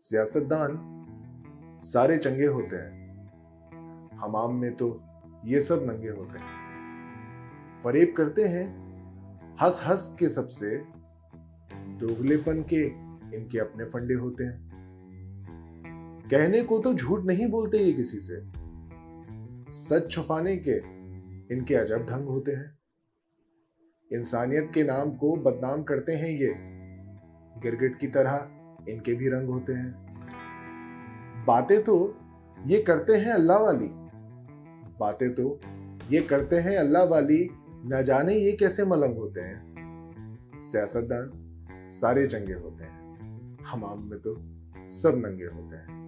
सियासतदान सारे चंगे होते हैं, हमाम में तो ये सब नंगे होते हैं। फरेब करते हैं हंस हंस के सबसे, दोगलेपन के इनके अपने फंडे होते हैं। कहने को तो झूठ नहीं बोलते ये किसी से, सच छुपाने के इनके अजब ढंग होते हैं। इंसानियत के नाम को बदनाम करते हैं ये, गिरगिट की तरह इनके भी रंग होते हैं। बातें तो ये करते हैं अल्लाह वाली, बातें तो ये करते हैं अल्लाह वाली, न जाने ये कैसे मलंग होते हैं। सियासतदान सारे चंगे होते हैं, हमाम में तो सब नंगे होते हैं।